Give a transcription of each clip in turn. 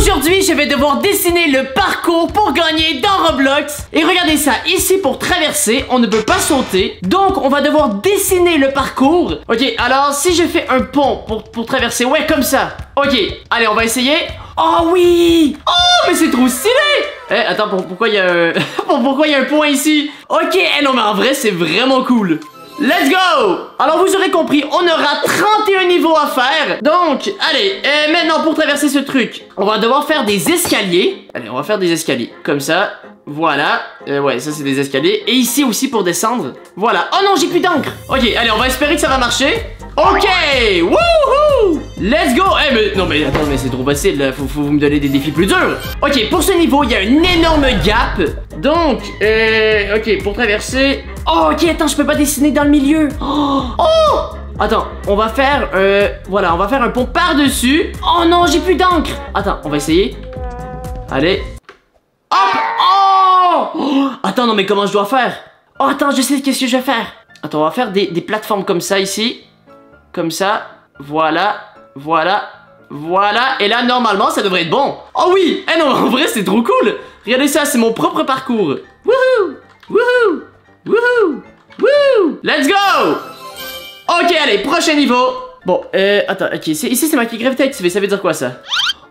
Aujourd'hui, je vais devoir dessiner le parcours pour gagner dans Roblox. Et regardez ça, ici pour traverser, on ne peut pas sauter. Donc, on va devoir dessiner le parcours. Ok, alors si je fais un pont pour traverser, ouais, comme ça. Ok, allez, on va essayer. Oh oui! Oh, mais c'est trop stylé! Eh, attends, pourquoi il y a un... pourquoi il y a un point ici? Ok, non, mais en vrai, c'est vraiment cool. Let's go! Alors vous aurez compris, on aura 31 niveaux à faire. Donc, allez, maintenant pour traverser ce truc, on va devoir faire des escaliers. Allez, on va faire des escaliers, comme ça. Voilà, ouais, ça c'est des escaliers. Et ici aussi pour descendre. Voilà, oh non, j'ai plus d'encre. Ok, allez, on va espérer que ça va marcher. Ok, wouhou! Let's go! Eh, mais non, mais attends, mais c'est trop facile, là. Faut vous me donner des défis plus durs. Ok, pour ce niveau, il y a un énorme gap. Donc, ok, pour traverser... Oh, ok, attends, je peux pas dessiner dans le milieu. Oh! Attends, on va faire, voilà, on va faire un pont par-dessus. Oh non, j'ai plus d'encre. Attends, on va essayer. Allez. Hop! Oh! Attends, non, mais comment je dois faire? Oh, attends, je sais qu'est-ce que je vais faire. Attends, on va faire des plateformes comme ça, ici. Comme ça, voilà, voilà, voilà. Et là, normalement, ça devrait être bon. Oh oui! Eh non, en vrai, c'est trop cool. Regardez ça, c'est mon propre parcours. Wouhou! Wouhou! Wouhou! Wouhou! Let's go! Ok, allez, prochain niveau. Bon, attends, ok, ici, c'est marqué gravité activée, ça veut dire quoi, ça?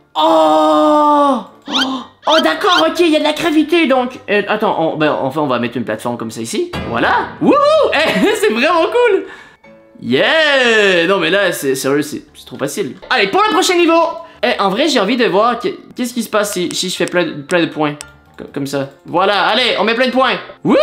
Oh! Oh, d'accord, ok, il y a de la gravité, donc... attends, enfin, on va mettre une plateforme comme ça, ici. Voilà. Wouhou! Eh, c'est vraiment cool! Yeah! Non mais là, sérieux, c'est trop facile. Allez, pour le prochain niveau! Eh, en vrai, j'ai envie de voir qu'est-ce qui se passe si je fais plein de points. Comme ça. Voilà, allez, on met plein de points. Wouh!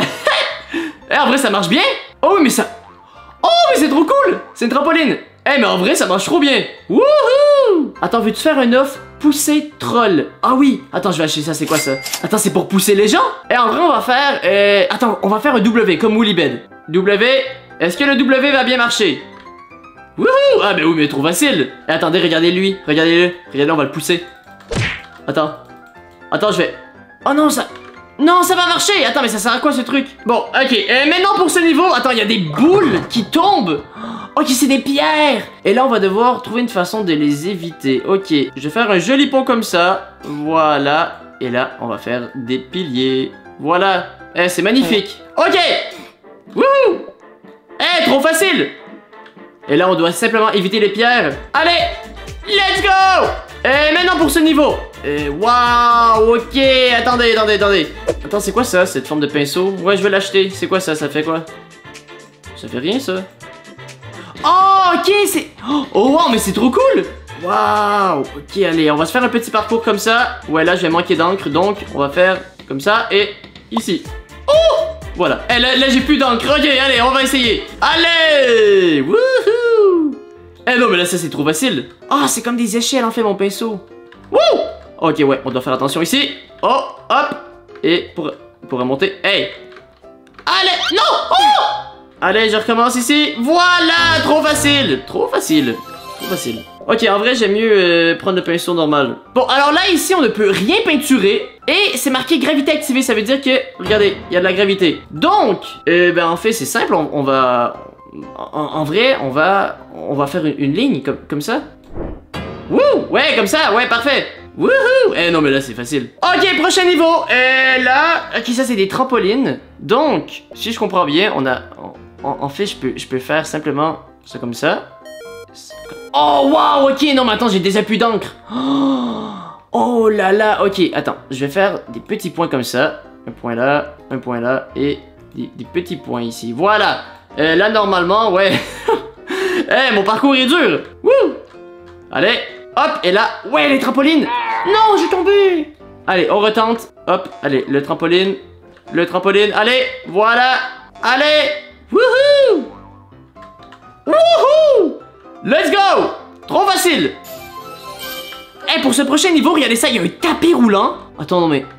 Eh, en vrai, ça marche bien. Oh, oui, mais ça... Oh, mais c'est trop cool! C'est une trampoline. Eh, mais en vrai, ça marche trop bien. Wouhou! Attends, veux-tu faire un offre pousser troll? Ah oui. Attends, je vais acheter ça, c'est quoi ça? Attends, c'est pour pousser les gens? Eh, en vrai, on va faire... Attends, on va faire un W, comme Woolibed. W... Est-ce que le W va bien marcher? Wouhou! Ah mais oui, mais trop facile. Et attendez, regardez-lui. Regardez-le. Regardez, on va le pousser. Attends. Attends, je vais... Oh non, ça... Non, ça va marcher. Attends, mais ça sert à quoi ce truc? Bon, ok. Maintenant pour ce niveau... Attends, il y a des boules qui tombent. Ok, c'est des pierres. Et là, on va devoir trouver une façon de les éviter. Ok, je vais faire un joli pont comme ça. Voilà. Et là, on va faire des piliers. Voilà. Eh, c'est magnifique. Ok. Wouhou! Eh, trop facile! Et là, on doit simplement éviter les pierres. Allez! Let's go! Et maintenant pour ce niveau. Waouh! Ok, attendez. Attends, c'est quoi ça, cette forme de pinceau? Ouais, je vais l'acheter. C'est quoi ça? Ça fait quoi? Ça fait rien, ça. Oh, ok, c'est... Oh, wow, mais c'est trop cool! Waouh! Ok, allez, on va se faire un petit parcours comme ça. Ouais, là, je vais manquer d'encre, donc on va faire comme ça et ici. Oh! Voilà. Eh, là j'ai plus d'encre. Ok, allez, on va essayer. Allez! Wouhou! Eh non, mais là, ça, c'est trop facile. Ah, c'est comme des échelles, en fait, mon pinceau. Wouh! Ok, ouais, on doit faire attention ici. Oh, hop. Et pour remonter. Hey! Allez! Non! Oh! Allez, je recommence ici. Voilà! Trop facile. Trop facile. Trop facile. Ok, en vrai, j'aime mieux prendre le pinceau normal. Bon, alors là, ici, on ne peut rien peinturer. Et c'est marqué gravité activée, ça veut dire que, regardez, il y a de la gravité. Donc, ben en fait, c'est simple, on va... En vrai, on va faire une ligne comme ça. Wouh! Ouais, comme ça, ouais, parfait. Wouhou! Eh non, mais là, c'est facile. Ok, prochain niveau. Et là, ok, ça, c'est des trampolines. Donc, si je comprends bien, on a... En fait, je peux faire simplement ça comme ça. Oh, waouh, ok, non, mais attends, j'ai déjà plus d'encre. Oh là là, ok, attends, je vais faire des petits points comme ça. Un point là, et des petits points ici. Voilà. Là, normalement, ouais. Eh, mon parcours est dur. Wouh! Allez, hop, et là, ouais, les trampolines. Non, j'ai tombé. Allez, on retente. Hop, allez, le trampoline, allez, voilà. Allez, wouhou! Wouhou! Let's go! Trop facile! Eh, pour ce prochain niveau, regardez ça, il y a un tapis roulant. Attends, non mais...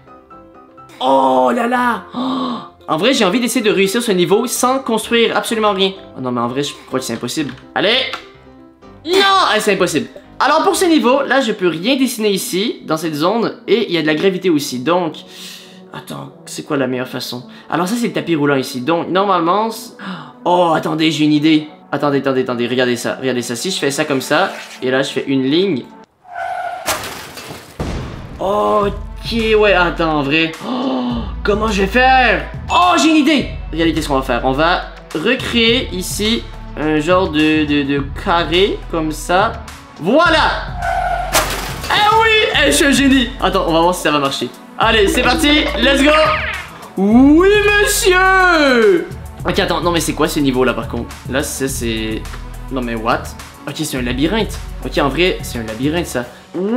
Oh là là! Oh. En vrai, j'ai envie d'essayer de réussir ce niveau sans construire absolument rien. Oh non, mais en vrai, je crois que c'est impossible. Allez! Non! C'est impossible. Alors, pour ce niveau, là, je peux rien dessiner ici, dans cette zone. Et il y a de la gravité aussi, donc... Attends, c'est quoi la meilleure façon? Alors ça, c'est le tapis roulant ici. Donc, normalement... Oh, attendez, j'ai une idée. Attendez, regardez ça. Si je fais ça comme ça, et là, je fais une ligne... Ok, ouais, attends, en vrai. Oh, comment je vais faire? Oh, j'ai une idée. Regardez, qu'est-ce qu'on va faire? On va recréer ici un genre de carré, comme ça. Voilà! Eh oui! Eh, je suis un génie! Attends, on va voir si ça va marcher. Allez, c'est parti! Let's go! Oui, monsieur! Ok, attends, non mais c'est quoi ce niveau-là, par contre? Là, c'est... Non mais what? Ok, c'est un labyrinthe. Ok, en vrai, c'est un labyrinthe, ça.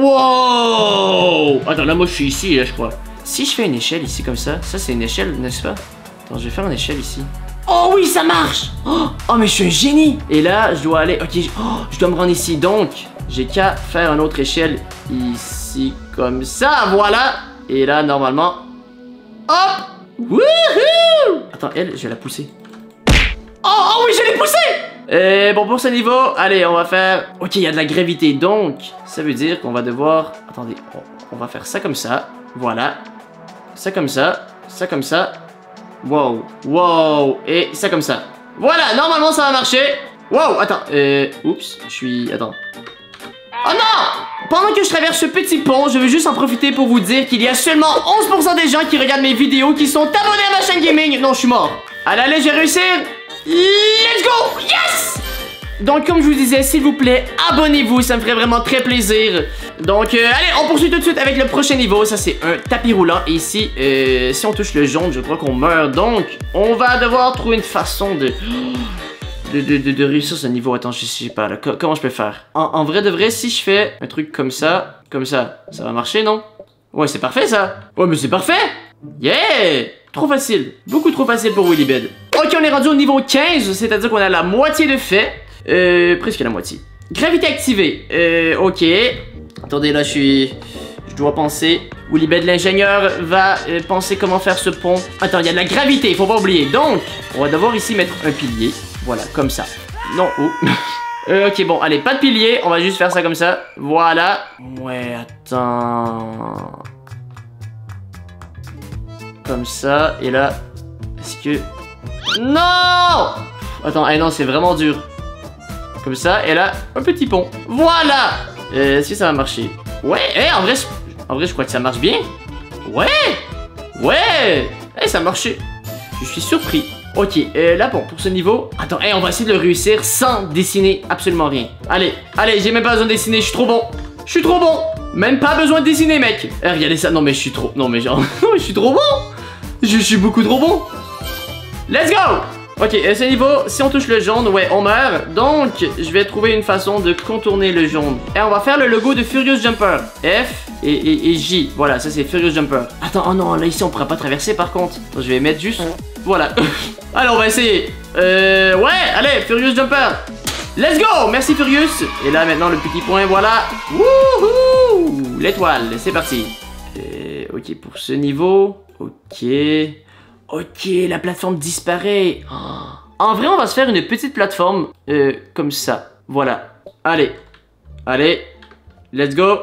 Wow! Attends, là, moi, je suis ici, là, je crois. Si je fais une échelle ici, comme ça c'est une échelle, n'est-ce pas? Attends, je vais faire une échelle ici. Oh oui, ça marche! Oh, mais je suis un génie! Et là, je dois aller... Ok, je dois me rendre ici. Donc, j'ai qu'à faire une autre échelle ici, comme ça, voilà! Et là, normalement... Hop! Wouhou! Attends, elle, je vais la pousser. Oh oui, je l'ai poussée! Et bon, pour ce niveau, allez, on va faire... Ok, il y a de la gravité, donc ça veut dire qu'on va devoir... Attendez, on va faire ça comme ça. Voilà. Ça comme ça. Ça comme ça. Wow, wow. Et ça comme ça. Voilà, normalement ça va marcher. Wow, attends. Oups, je suis... Attends. Oh non! Pendant que je traverse ce petit pont, je veux juste en profiter pour vous dire qu'il y a seulement 11% des gens qui regardent mes vidéos qui sont abonnés à ma chaîne gaming. Non, je suis mort. Allez, je vais réussir. Let's go! Yes! Donc, comme je vous disais, s'il vous plaît, abonnez-vous, ça me ferait vraiment très plaisir. Donc, allez, on poursuit tout de suite avec le prochain niveau. Ça, c'est un tapis roulant. Et ici, si on touche le jaune, je crois qu'on meurt. Donc, on va devoir trouver une façon de réussir ce niveau. Attends, je sais pas, là, comment je peux faire? En vrai de vrai, si je fais un truc comme ça va marcher, non? Ouais, c'est parfait, ça. Ouais, mais c'est parfait. Yeah! Trop facile. Beaucoup trop facile pour Willibed. Ok, on est rendu au niveau 15, c'est-à-dire qu'on a la moitié de fait. Presque la moitié. Gravité activée. Ok. Attendez, là, je dois penser. Willibed, l'ingénieur, va penser comment faire ce pont. Attends, il y a de la gravité, faut pas oublier. Donc, on va devoir ici mettre un pilier. Voilà, comme ça. Non, oh. Ok, bon, allez, pas de pilier. On va juste faire ça comme ça. Voilà. Ouais, attends. Comme ça. Et là, est-ce que... Non! Attends, non, c'est vraiment dur. Comme ça, et là, un petit pont. Voilà! Est-ce que ça va marcher? Ouais, en vrai, je crois que ça marche bien. Ouais! Ouais! Ça a marché. Je suis surpris. Ok, là, bon, pour ce niveau... Attends, on va essayer de le réussir sans dessiner absolument rien. Allez, j'ai même pas besoin de dessiner, je suis trop bon. Je suis trop bon. Même pas besoin de dessiner, mec. Regardez ça. Non, mais je suis trop... Non, mais genre... Non, mais je suis trop bon. Je suis beaucoup trop bon. Let's go! Ok, ce niveau, si on touche le jaune, ouais, on meurt. Donc, je vais trouver une façon de contourner le jaune. Et on va faire le logo de Furious Jumper. F et J. Voilà, ça c'est Furious Jumper. Attends, oh non, là ici on pourra pas traverser par contre. Attends, je vais mettre juste... Voilà. Alors, on va essayer. Ouais, allez, Furious Jumper. Let's go! Merci Furious. Et là, maintenant, le petit point, voilà. Wouhou! L'étoile, c'est parti. Ok, pour ce niveau... Ok... Ok, la plateforme disparaît. Oh. En vrai, on va se faire une petite plateforme comme ça. Voilà. Allez. Let's go.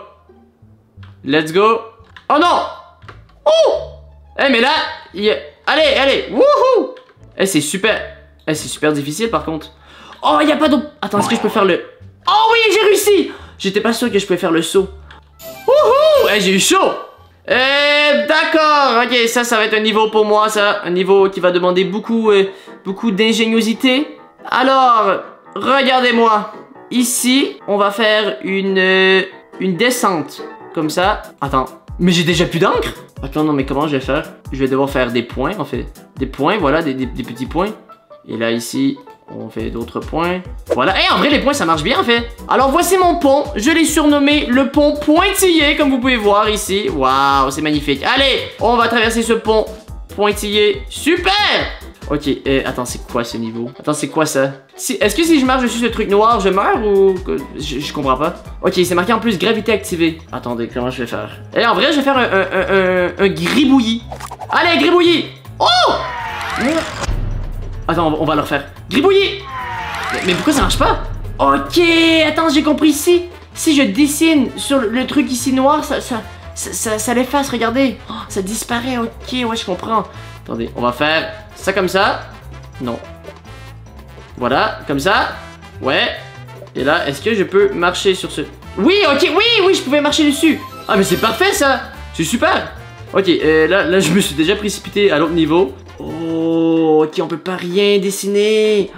Oh non! Oh! Mais là, allez. Wouhou! C'est super. C'est super difficile par contre. Oh, il y a pas d'autre. Attends, est-ce que je peux faire le... Oh oui, j'ai réussi! J'étais pas sûr que je pouvais faire le saut. Wouhou! J'ai eu chaud! D'accord, ok, ça va être un niveau pour moi, ça. Un niveau qui va demander beaucoup d'ingéniosité. Alors, regardez-moi. Ici, on va faire une descente. Comme ça. Attends, mais j'ai déjà plus d'encre? Attends, non, mais comment je vais faire? Je vais devoir faire des points, en fait. Des points, voilà, des petits points. Et là, ici... On fait d'autres points. Voilà. En vrai, les points, ça marche bien, en fait. Alors, voici mon pont. Je l'ai surnommé le pont pointillé, comme vous pouvez voir ici. Waouh, c'est magnifique. Allez, on va traverser ce pont pointillé. Super! Ok, attends, c'est quoi ce niveau? Attends, c'est quoi ça? Est-ce que si je marche dessus ce truc noir, je meurs ou... Je comprends pas. Ok, c'est marqué en plus gravité activée. Attendez, comment je vais faire? En vrai, je vais faire un gribouillis. Allez, gribouillis! Oh! Attends, on va le refaire. Gribouillis! Mais pourquoi ça marche pas? Ok, attends, j'ai compris ici. Si je dessine sur le truc ici noir, ça l'efface, regardez. Oh, ça disparaît, ok, ouais, je comprends. Attendez, on va faire ça comme ça. Non. Voilà, comme ça. Ouais. Et là, est-ce que je peux marcher sur ce... Oui, ok, oui, je pouvais marcher dessus. Ah mais c'est parfait ça. C'est super. Ok, là je me suis déjà précipité à l'autre niveau. Oh, ok, on peut pas rien dessiner.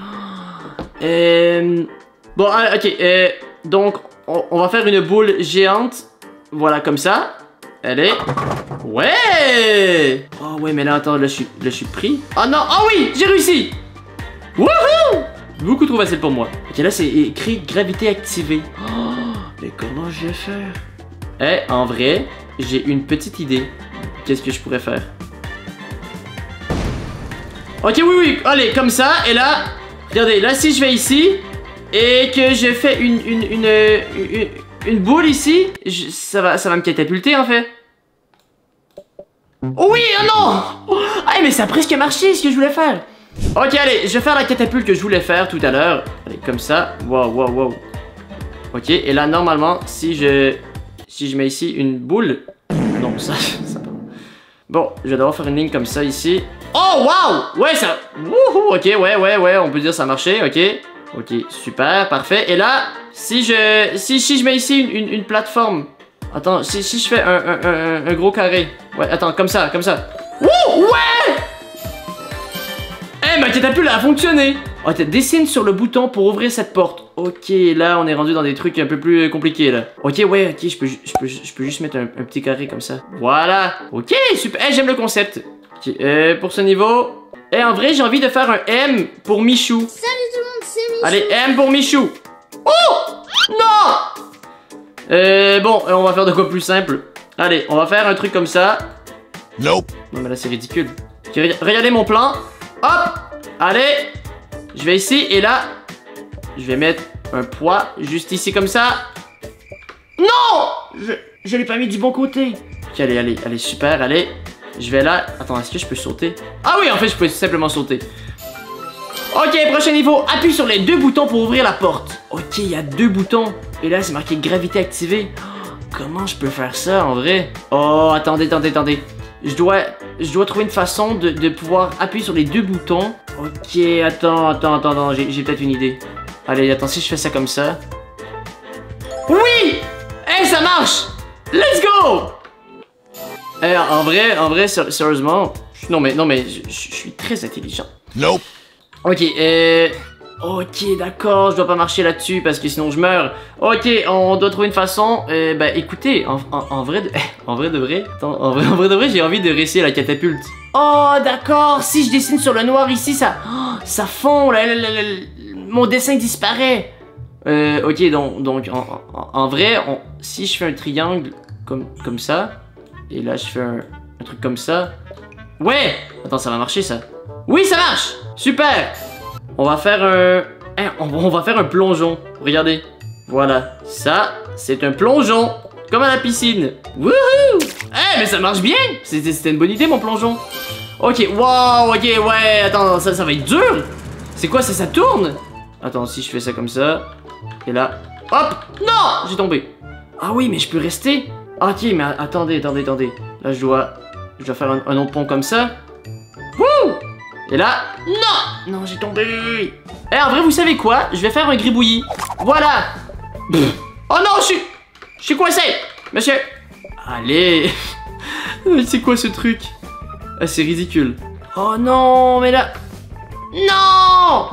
Bon, ok, donc on va faire une boule géante. Voilà, comme ça. Elle est... Ouais. Oh ouais, mais là, attends, là je suis pris. Oh non, oh oui, j'ai réussi. Wouhou. Beaucoup trop facile pour moi. Ok, là c'est écrit gravité activée. Oh, mais comment je vais faire? En vrai, j'ai une petite idée. Qu'est-ce que je pourrais faire? Ok, oui, allez, comme ça, et là, regardez, là si je vais ici, et que je fais une boule ici, ça va me catapulter en fait. Oh oui, oh non! Ah mais ça a presque marché ce que je voulais faire. Ok, allez, je vais faire la catapulte que je voulais faire tout à l'heure. Allez, comme ça, wow. Ok, et là normalement, si je mets ici une boule, non, ça bon, je vais devoir faire une ligne comme ça ici. Oh, wow! Ouais, ça... Wouhou! Ok, ouais, on peut dire ça a marché, ok, super, parfait. Et là, si je mets ici une plateforme... Attends, si je fais un gros carré... Ouais, attends, comme ça. Wouh! Ouais! Ma catapulte a fonctionné! Oh, dessine sur le bouton pour ouvrir cette porte. Ok, là, on est rendu dans des trucs un peu plus compliqués, là. Ok, ouais, ok, je peux juste mettre un petit carré comme ça. Voilà! Ok, super! J'aime le concept. Ok, pour ce niveau... en vrai, j'ai envie de faire un M pour Michou. Salut tout le monde, c'est Michou. Allez, M pour Michou. Oh! Non! Bon, on va faire de quoi plus simple. Allez, on va faire un truc comme ça. Nope. Non, mais là, c'est ridicule. Ok, regardez mon plan. Hop! Allez! Je vais ici, et là, je vais mettre un poids juste ici comme ça. Non! Je l'ai pas mis du bon côté. Ok, allez, super, allez. Je vais là. Attends, est-ce que je peux sauter? Ah oui, en fait, je peux simplement sauter. Ok, prochain niveau. Appuie sur les 2 boutons pour ouvrir la porte. Ok, il y a 2 boutons. Et là, c'est marqué gravité activée. Oh, comment je peux faire ça, en vrai? Oh, attendez. Je dois trouver une façon de pouvoir appuyer sur les 2 boutons. Ok, attends, j'ai peut-être une idée. Allez, attends, si je fais ça comme ça. Oui! Ça marche! Let's go! En vrai, sérieusement... Non mais, je suis très intelligent. Nope. Ok, ok, d'accord, je dois pas marcher là-dessus parce que sinon je meurs. Ok, on doit trouver une façon. Bah écoutez, en vrai de vrai, j'ai envie de réussir la catapulte. Oh, d'accord, si je dessine sur le noir ici, ça fond, mon dessin disparaît. Ok, donc en vrai, si je fais un triangle comme ça, et là je fais un truc comme ça. Ouais! Attends, ça va marcher ça. Oui, ça marche! Super! On va faire on va faire un plongeon. Regardez. Voilà. Ça, c'est un plongeon. Comme à la piscine. Wouhou! Mais ça marche bien! C'était une bonne idée, mon plongeon. Ok, wow, ok, ouais. Attends, ça va être dur. C'est quoi ça tourne? Attends, si je fais ça comme ça. Et là. Hop! Non! J'ai tombé. Ah oui, mais je peux rester. Ok, mais attendez. Là, je dois faire un autre pont comme ça. Wouh! Et là, non, j'ai tombé. En vrai, vous savez quoi? Je vais faire un gribouillis. Voilà. Oh non, je suis coincé, monsieur. Allez. C'est quoi ce truc? Ah, c'est ridicule. Oh non, mais là... Non.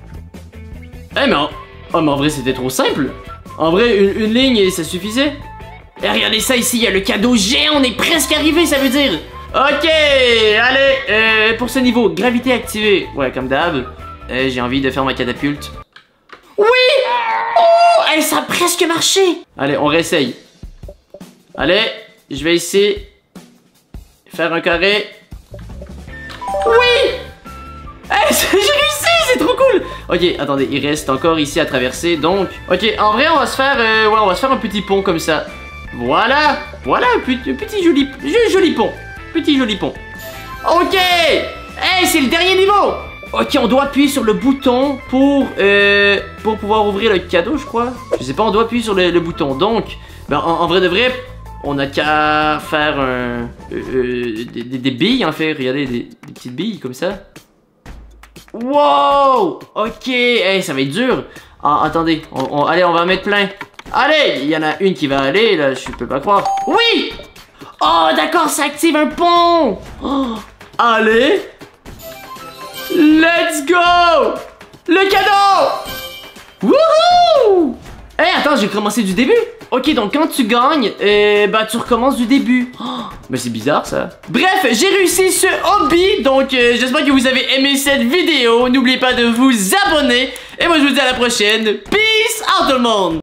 Mais en vrai, c'était trop simple. En vrai, une ligne et ça suffisait. Et regardez ça ici, il y a le cadeau géant, on est presque arrivé, ça veut dire. Ok, allez, pour ce niveau, gravité activée. Ouais, comme d'hab. J'ai envie de faire ma catapulte. Oui! Oh, ça a presque marché. Allez, on réessaye. Allez, je vais ici faire un carré. Oui! J'ai réussi, c'est trop cool. Ok, attendez, il reste encore ici à traverser, donc... Ok, en vrai, on va se faire un petit pont comme ça. Voilà, un petit joli pont. Petit joli pont. Ok. C'est le dernier niveau. Ok, on doit appuyer sur le bouton pour pouvoir ouvrir le cadeau, je crois. Je sais pas, on doit appuyer sur le bouton. Donc, ben, en vrai de vrai, on a qu'à faire des billes, en fait. Regardez, des petites billes comme ça. Wow. Ok, ça va être dur. Attendez, allez, on va en mettre plein. Allez, il y en a une qui va aller, là, je peux pas croire. Oui! Oh, d'accord, ça active un pont! Oh, allez! Let's go! Le cadeau! Wouhou! Eh, attends, j'ai commencé du début. Ok, donc quand tu gagnes, bah tu recommences du début. Oh, mais c'est bizarre ça. Bref, j'ai réussi ce hobby, donc j'espère que vous avez aimé cette vidéo. N'oubliez pas de vous abonner. Et moi je vous dis à la prochaine. Peace out tout le monde!